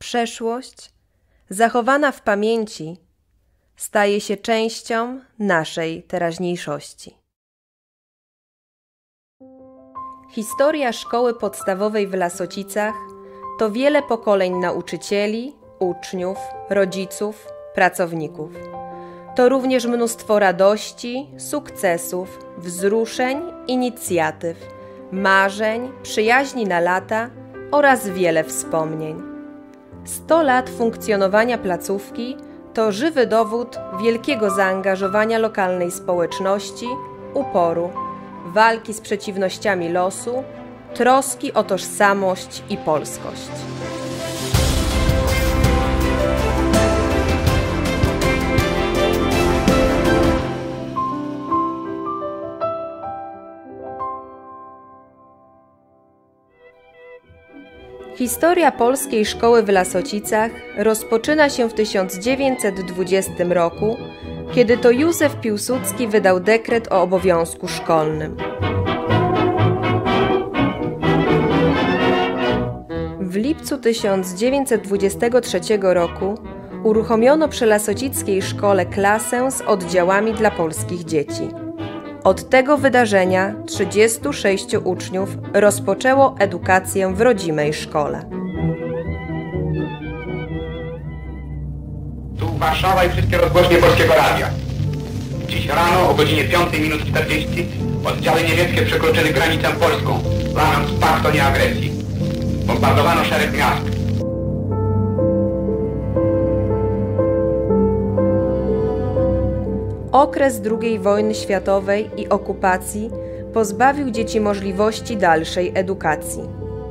przeszłość, zachowana w pamięci, staje się częścią naszej teraźniejszości. Historia szkoły podstawowej w Lasocicach to wiele pokoleń nauczycieli, uczniów, rodziców, pracowników. To również mnóstwo radości, sukcesów, wzruszeń, inicjatyw, marzeń, przyjaźni na lata oraz wiele wspomnień. 100 lat funkcjonowania placówki to żywy dowód wielkiego zaangażowania lokalnej społeczności, uporu, walki z przeciwnościami losu, troski o tożsamość i polskość. Historia polskiej szkoły w Lasocicach rozpoczyna się w 1920 roku, kiedy to Józef Piłsudski wydał dekret o obowiązku szkolnym. W lipcu 1923 roku uruchomiono przy Lasocickiej szkole klasę z oddziałami dla polskich dzieci. Od tego wydarzenia 36 uczniów rozpoczęło edukację w rodzimej szkole. Tu Warszawa i wszystkie rozgłośnie Polskiego Radia. Dziś rano o godzinie 5:40 oddziały niemieckie przekroczyły granicę polską, łamiąc pakt o nieagresji. Bombardowano szereg miast. Okres II wojny światowej i okupacji pozbawił dzieci możliwości dalszej edukacji.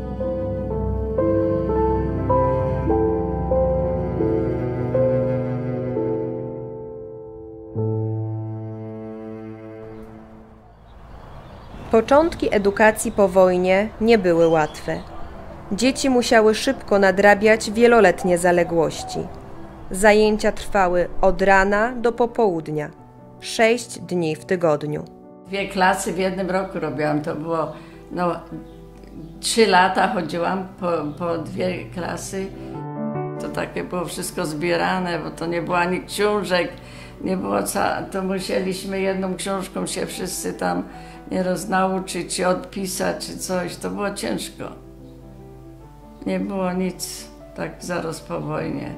Początki edukacji po wojnie nie były łatwe. Dzieci musiały szybko nadrabiać wieloletnie zaległości. Zajęcia trwały od rana do popołudnia, 6 dni w tygodniu. 2 klasy w jednym roku robiłam, to było 3 lata chodziłam po 2 klasy. To takie było wszystko zbierane, bo to nie było ani książek, nie było to musieliśmy jedną książką się wszyscy tam nie roznauczyć, czy odpisać, czy coś. To było ciężko. Nie było nic tak zaraz po wojnie.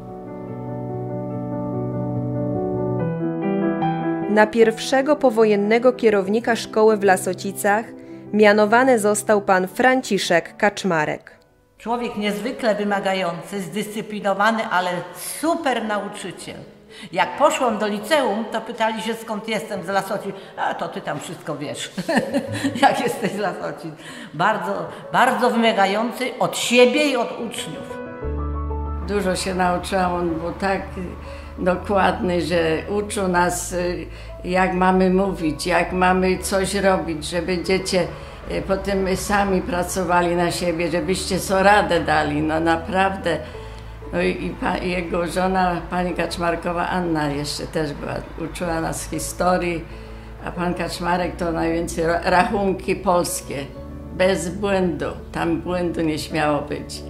Na pierwszego powojennego kierownika szkoły w Lasocicach mianowany został pan Franciszek Kaczmarek. Człowiek niezwykle wymagający, zdyscyplinowany, ale super nauczyciel. Jak poszłam do liceum, to pytali się, skąd jestem, z Lasocic. A to ty tam wszystko wiesz, jak jesteś z Lasocic. Bardzo, bardzo wymagający od siebie i od uczniów. Dużo się nauczyłam, on był tak dokładny, że uczył nas, jak mamy mówić, jak mamy coś robić, żeby dzieci potem sami pracowali na siebie, żebyście sobie radę dali, no naprawdę. No i jego żona, pani Kaczmarkowa Anna jeszcze też była, uczyła nas historii, a pan Kaczmarek to najwięcej rachunki polskie, bez błędu, tam błędu nie śmiało być.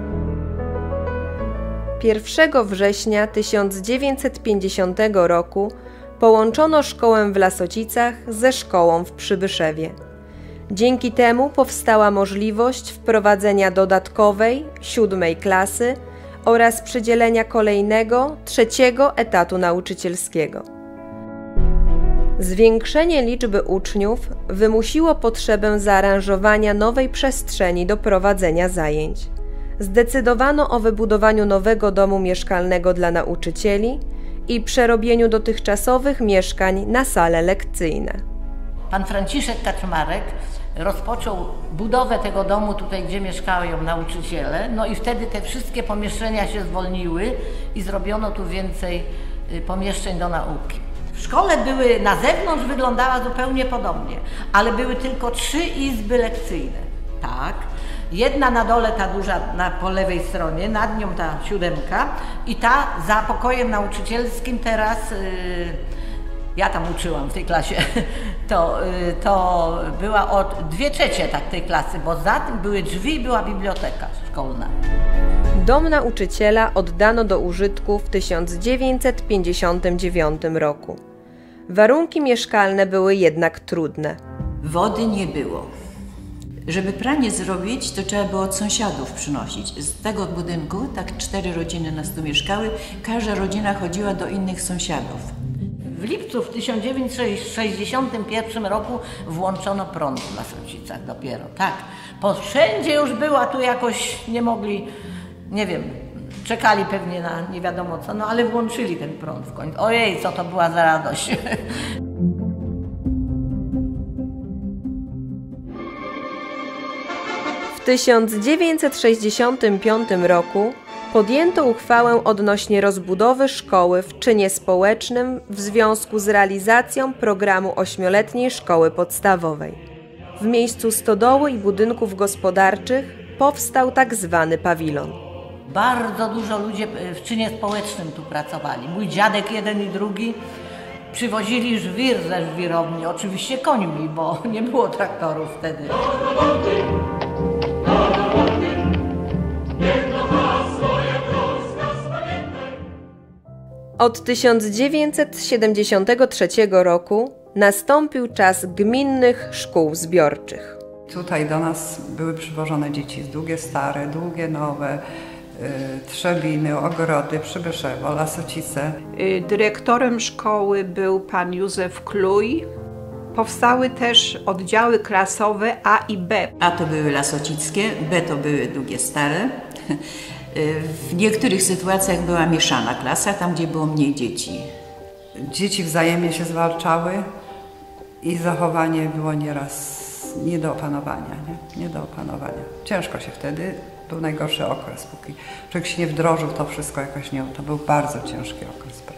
1 września 1950 roku połączono szkołę w Lasocicach ze szkołą w Przybyszewie. Dzięki temu powstała możliwość wprowadzenia dodatkowej, 7. klasy oraz przydzielenia kolejnego, 3. etatu nauczycielskiego. Zwiększenie liczby uczniów wymusiło potrzebę zaaranżowania nowej przestrzeni do prowadzenia zajęć. Zdecydowano o wybudowaniu nowego domu mieszkalnego dla nauczycieli i przerobieniu dotychczasowych mieszkań na sale lekcyjne. Pan Franciszek Kaczmarek rozpoczął budowę tego domu tutaj, gdzie mieszkają nauczyciele, no i wtedy te wszystkie pomieszczenia się zwolniły i zrobiono tu więcej pomieszczeń do nauki. W szkole były, na zewnątrz wyglądała zupełnie podobnie, ale były tylko 3 izby lekcyjne, tak? Jedna na dole, ta duża po lewej stronie, nad nią ta 7 i ta za pokojem nauczycielskim teraz, ja tam uczyłam w tej klasie, to była od 2/3 tak tej klasy, bo za tym były drzwi i była biblioteka szkolna. Dom nauczyciela oddano do użytku w 1959 roku. Warunki mieszkalne były jednak trudne. Wody nie było. Żeby pranie zrobić, to trzeba było od sąsiadów przynosić. Z tego budynku, tak 4 rodziny nas tu mieszkały, każda rodzina chodziła do innych sąsiadów. W lipcu w 1961 roku włączono prąd w Lasocicach dopiero, tak. Po wszędzie już była, tu jakoś nie mogli, nie wiem, czekali pewnie na nie wiadomo co, no ale włączyli ten prąd w końcu. Ojej, co to była za radość. W 1965 roku podjęto uchwałę odnośnie rozbudowy szkoły w czynie społecznym w związku z realizacją programu 8-letniej szkoły podstawowej. W miejscu stodoły i budynków gospodarczych powstał tak zwany pawilon. Bardzo dużo ludzi w czynie społecznym tu pracowali. Mój dziadek jeden i drugi przywozili żwir ze żwirowni, oczywiście końmi, bo nie było traktorów wtedy. Od 1973 roku nastąpił czas gminnych szkół zbiorczych. Tutaj do nas były przywożone dzieci z Długie Stare, Długie Nowe, Trzebiny, Ogrody, Przybyszewo, Lasocice. Dyrektorem szkoły był pan Józef Kluj. Powstały też oddziały klasowe A i B. A to były lasocickie, B to były Długie Stare. W niektórych sytuacjach była mieszana klasa, tam gdzie było mniej dzieci. Dzieci wzajemnie się zwalczały i zachowanie było nieraz nie do opanowania. Nie do opanowania. Ciężko się wtedy, był najgorszy okres, póki człowiek się nie wdrożył, to wszystko jakoś nie, to był bardzo ciężki okres pracy.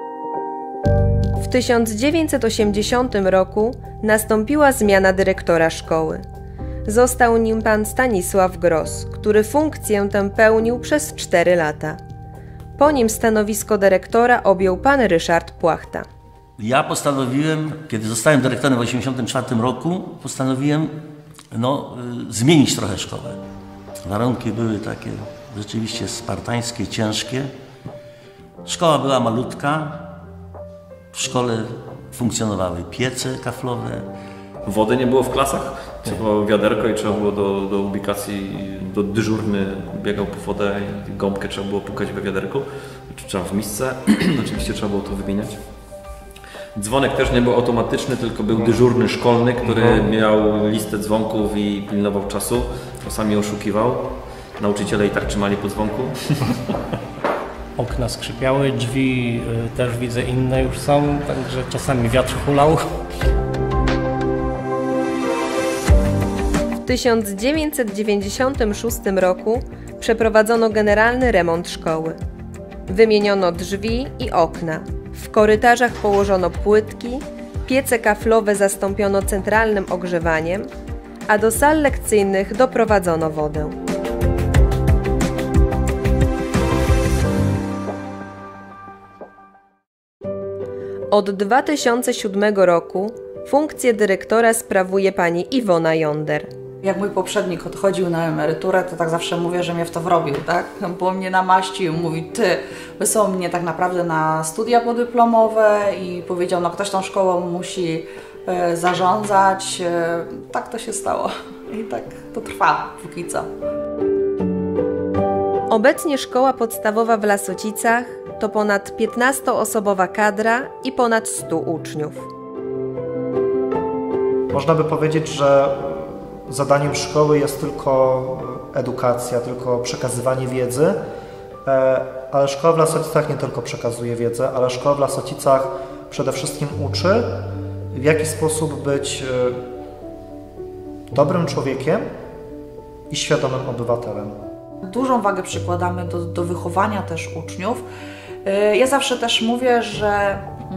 W 1980 roku nastąpiła zmiana dyrektora szkoły. Został nim pan Stanisław Gross, który funkcję tę pełnił przez 4 lata. Po nim stanowisko dyrektora objął pan Ryszard Płachta. Ja postanowiłem, kiedy zostałem dyrektorem w 1984 roku, postanowiłem zmienić trochę szkołę. Warunki były takie rzeczywiście spartańskie, ciężkie. Szkoła była malutka, w szkole funkcjonowały piece kaflowe. Wody nie było w klasach, trzeba było wiaderko i trzeba było do ubikacji, do dyżurny biegał po wodę i gąbkę trzeba było pukać we wiaderku, czy trzeba w misce, oczywiście trzeba było to wymieniać. Dzwonek też nie był automatyczny, tylko był dyżurny szkolny, który miał listę dzwonków i pilnował czasu, czasami oszukiwał. Nauczyciele i tak trzymali po dzwonku. Okna skrzypiały, drzwi też widzę inne już są, także czasami wiatr hulał. W 1996 roku przeprowadzono generalny remont szkoły. Wymieniono drzwi i okna. W korytarzach położono płytki, piece kaflowe zastąpiono centralnym ogrzewaniem, a do sal lekcyjnych doprowadzono wodę. Od 2007 roku funkcję dyrektora sprawuje pani Iwona Jonder. Jak mój poprzednik odchodził na emeryturę, to tak zawsze mówię, że mnie w to wrobił, tak? Bo mnie namaścił, mówi, ty, wysłał mnie tak naprawdę na studia podyplomowe i powiedział, no ktoś tą szkołą musi zarządzać. Tak to się stało i tak to trwa póki co. Obecnie szkoła podstawowa w Lasocicach to ponad 15-osobowa kadra i ponad 100 uczniów. Można by powiedzieć, że zadaniem szkoły jest tylko edukacja, tylko przekazywanie wiedzy, ale szkoła w Lasocicach nie tylko przekazuje wiedzę, ale szkoła w Lasocicach przede wszystkim uczy, w jaki sposób być dobrym człowiekiem i świadomym obywatelem. Dużą wagę przykładamy do wychowania też uczniów. Ja zawsze też mówię, że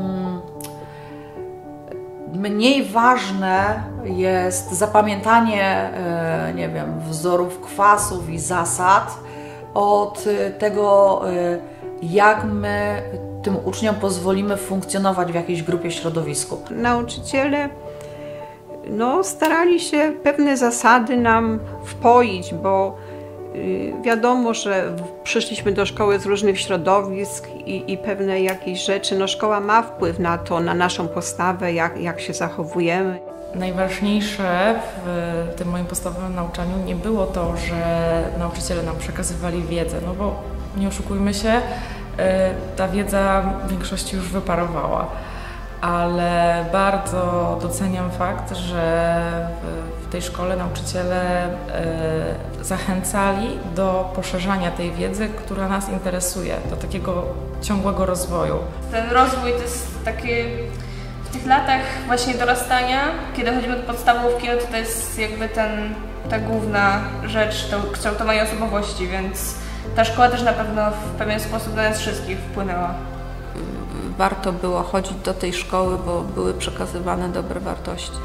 mniej ważne jest zapamiętanie, nie wiem, wzorów kwasów i zasad od tego, jak my tym uczniom pozwolimy funkcjonować w jakiejś grupie, środowisku. Nauczyciele starali się pewne zasady nam wpoić, bo Wiadomo, że przyszliśmy do szkoły z różnych środowisk i pewne jakieś rzeczy. No, szkoła ma wpływ na to, na naszą postawę, jak się zachowujemy. Najważniejsze w tym moim podstawowym nauczaniu nie było to, że nauczyciele nam przekazywali wiedzę, no bo nie oszukujmy się, ta wiedza w większości już wyparowała, ale bardzo doceniam fakt, że w tej szkole nauczyciele zachęcali do poszerzania tej wiedzy, która nas interesuje, do takiego ciągłego rozwoju. Ten rozwój to jest taki w tych latach właśnie dorastania, kiedy chodzimy do podstawówki, no to jest jakby ta główna rzecz, to kształtowanie osobowości, więc ta szkoła też na pewno w pewien sposób na nas wszystkich wpłynęła. Warto było chodzić do tej szkoły, bo były przekazywane dobre wartości.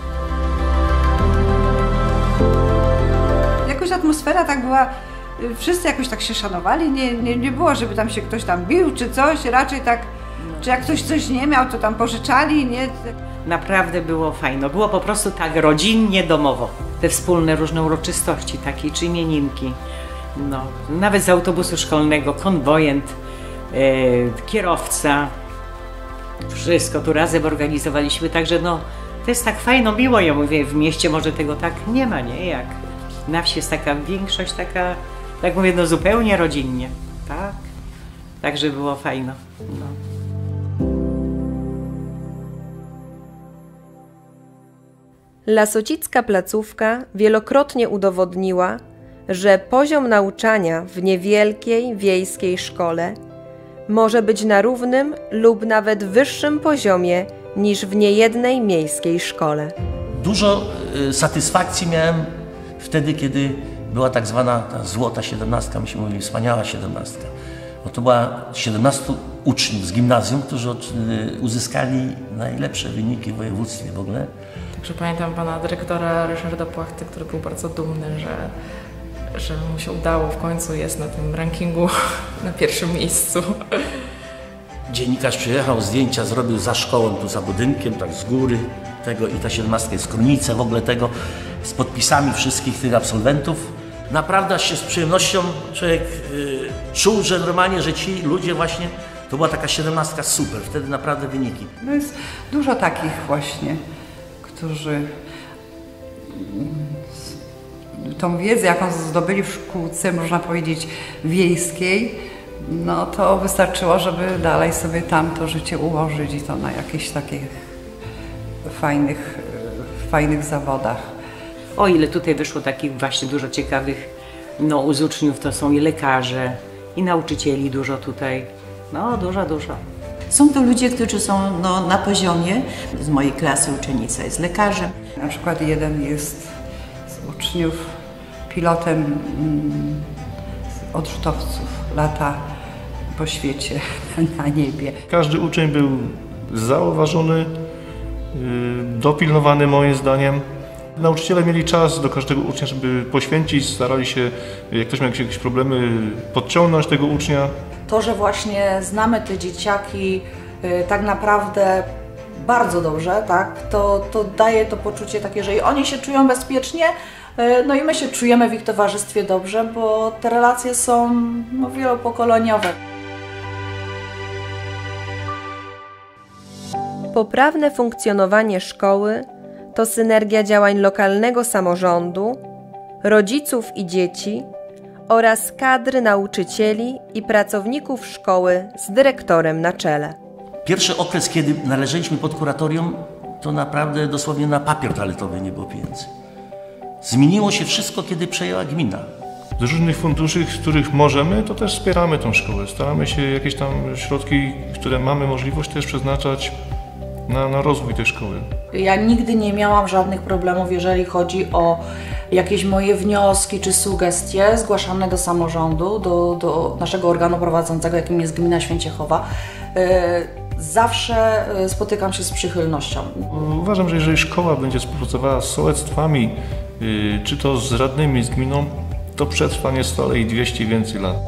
Jakoś atmosfera tak była, wszyscy jakoś tak się szanowali, nie było, żeby tam się ktoś tam bił czy coś, raczej tak, czy jak ktoś coś nie miał, to tam pożyczali, nie? Naprawdę było fajno, było po prostu tak rodzinnie, domowo. Te wspólne różne uroczystości takie, czy imieninki. No, nawet z autobusu szkolnego, konwojent, kierowca, wszystko tu razem organizowaliśmy, także no, to jest tak fajno, miło, ja mówię, w mieście może tego tak nie ma, nie? Jak na wsi jest taka większość, taka, tak mówię, no zupełnie rodzinnie, tak? Także było fajno, no. Lasocicka placówka wielokrotnie udowodniła, że poziom nauczania w niewielkiej wiejskiej szkole może być na równym lub nawet wyższym poziomie niż w niejednej miejskiej szkole. Dużo satysfakcji miałem wtedy, kiedy była tak zwana ta złota 17, myśmy mówili, wspaniała 17. Bo to była 17 uczniów z gimnazjum, którzy uzyskali najlepsze wyniki w województwie w ogóle. Także pamiętam pana dyrektora Ryszarda Płachty, który był bardzo dumny, że mu się udało, w końcu jest na tym rankingu na pierwszym miejscu. Dziennikarz przyjechał, zdjęcia zrobił za szkołą, tu za budynkiem, tak z góry tego i ta 17 jest kronice w ogóle tego, z podpisami wszystkich tych absolwentów. Naprawdę się z przyjemnością człowiek czuł, że normalnie, że ci ludzie właśnie, to była taka 17 super, wtedy naprawdę wyniki. No jest dużo takich właśnie, którzy tą wiedzę, jaką zdobyli w szkółce, można powiedzieć, wiejskiej, no to wystarczyło, żeby dalej sobie tam to życie ułożyć i to na jakichś takich fajnych zawodach. O ile tutaj wyszło takich właśnie dużo ciekawych, no z uczniów to są i lekarze, i nauczycieli dużo tutaj, no dużo. Są to ludzie, którzy są no, na poziomie. Z mojej klasy uczennica jest lekarzem. Na przykład jeden jest z uczniów pilotem odrzutowców, lata po świecie, na niebie. Każdy uczeń był zauważony, dopilnowany moim zdaniem. Nauczyciele mieli czas do każdego ucznia, żeby poświęcić, starali się, jak ktoś miał jakieś problemy, podciągnąć tego ucznia. To, że właśnie znamy te dzieciaki tak naprawdę bardzo dobrze, tak, to daje to poczucie takie, że i oni się czują bezpiecznie, no i my się czujemy w ich towarzystwie dobrze, bo te relacje są no, wielopokoleniowe. Poprawne funkcjonowanie szkoły to synergia działań lokalnego samorządu, rodziców i dzieci oraz kadry nauczycieli i pracowników szkoły z dyrektorem na czele. Pierwszy okres, kiedy należeliśmy pod kuratorium, to naprawdę dosłownie na papier toaletowy nie było pieniędzy. Zmieniło się wszystko, kiedy przejęła gmina. Z różnych funduszy, z których możemy, to też wspieramy tą szkołę. Staramy się jakieś tam środki, które mamy możliwość też przeznaczać na rozwój tej szkoły. Ja nigdy nie miałam żadnych problemów, jeżeli chodzi o jakieś moje wnioski czy sugestie zgłaszane do samorządu, do naszego organu prowadzącego, jakim jest Gmina Święciechowa. Zawsze spotykam się z przychylnością. Uważam, że jeżeli szkoła będzie współpracowała z sołectwami, czy to z radnymi, z gminą, to przetrwanie stale i 200 i więcej lat.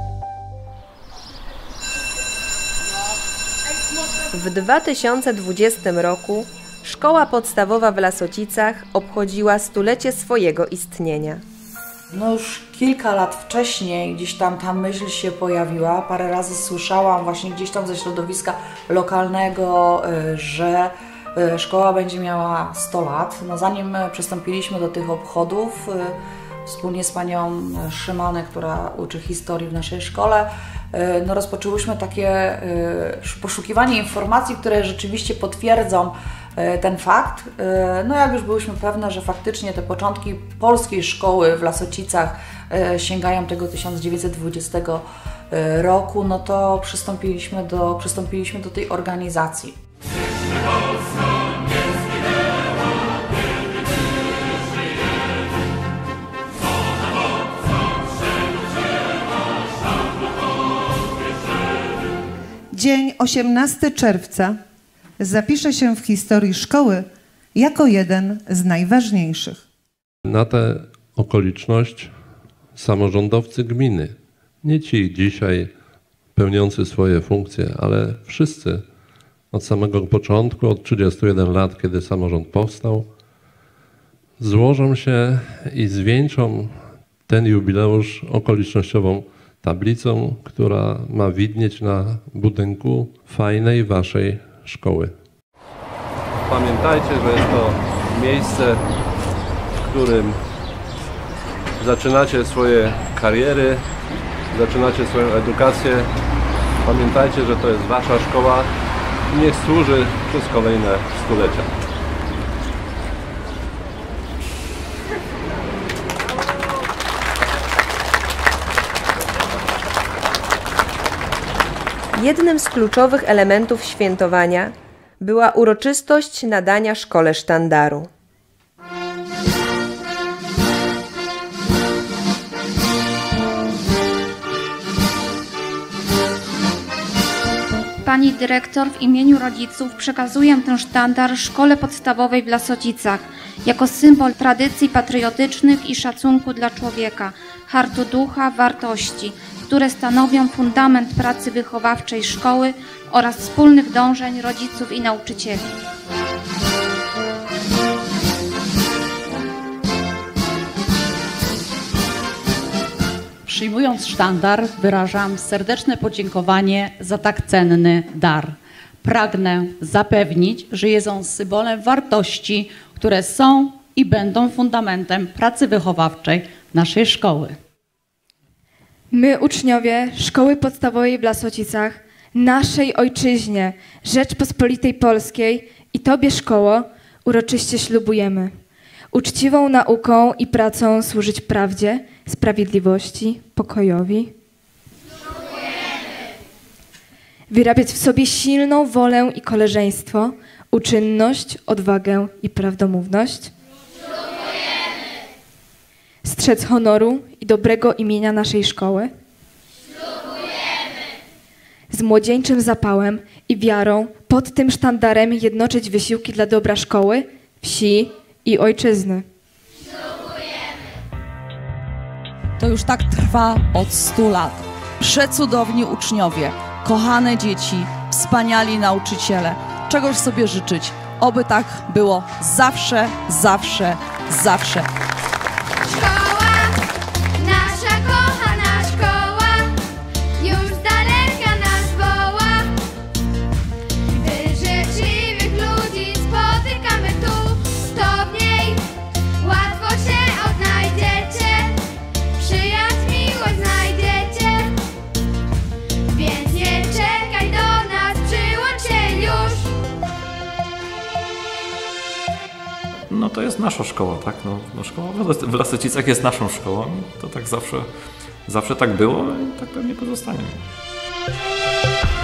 W 2020 roku Szkoła Podstawowa w Lasocicach obchodziła 100-lecie swojego istnienia. No już kilka lat wcześniej gdzieś tam ta myśl się pojawiła. Parę razy słyszałam właśnie gdzieś tam ze środowiska lokalnego, że szkoła będzie miała 100 lat. No zanim przystąpiliśmy do tych obchodów, wspólnie z panią Szymanek, która uczy historii w naszej szkole, no rozpoczęłyśmy takie poszukiwanie informacji, które rzeczywiście potwierdzą ten fakt. No jak już byłyśmy pewne, że faktycznie te początki polskiej szkoły w Lasocicach sięgają tego 1920 roku, no to przystąpiliśmy do tej organizacji. Dzień 18 czerwca zapisze się w historii szkoły jako jeden z najważniejszych. Na tę okoliczność samorządowcy gminy, nie ci dzisiaj pełniący swoje funkcje, ale wszyscy od samego początku, od 31 lat, kiedy samorząd powstał, złożą się i zwieńczą ten jubileusz okolicznościową tablicą, która ma widnieć na budynku fajnej waszej szkoły. Pamiętajcie, że jest to miejsce, w którym zaczynacie swoje kariery, zaczynacie swoją edukację. Pamiętajcie, że to jest wasza szkoła i niech służy przez kolejne stulecia. Jednym z kluczowych elementów świętowania była uroczystość nadania szkole sztandaru. Pani dyrektor, w imieniu rodziców przekazuję ten sztandar szkole podstawowej w Lasocicach jako symbol tradycji patriotycznych i szacunku dla człowieka, hartu ducha, wartości, które stanowią fundament pracy wychowawczej szkoły oraz wspólnych dążeń rodziców i nauczycieli. Przyjmując sztandar, wyrażam serdeczne podziękowanie za tak cenny dar. Pragnę zapewnić, że jest on symbolem wartości, które są i będą fundamentem pracy wychowawczej naszej szkoły. My, uczniowie Szkoły Podstawowej w Lasocicach, naszej ojczyźnie, Rzeczpospolitej Polskiej i Tobie, szkoło, uroczyście ślubujemy uczciwą nauką i pracą służyć prawdzie, sprawiedliwości, pokojowi. Wyrabiać w sobie silną wolę i koleżeństwo, uczynność, odwagę i prawdomówność. Strzec honoru i dobrego imienia naszej szkoły. Z młodzieńczym zapałem i wiarą pod tym sztandarem jednoczyć wysiłki dla dobra szkoły, wsi i ojczyzny. To już tak trwa od 100 lat. Przecudowni uczniowie, kochane dzieci, wspaniali nauczyciele. Czegoś sobie życzyć, oby tak było zawsze, zawsze, zawsze. Nasza kochana szkoła już z daleka nas woła. Gdy życzliwych ludzi spotykamy tu, to w niej łatwo się odnajdziecie. Przyjaźń, miłość znajdziecie. Więc nie czekaj do nas, przyłącz się już. No to jest nasza szkoła, tak? No szkoła w Lasocicach jest naszą szkołą. To tak zawsze tak było i tak pewnie pozostanie.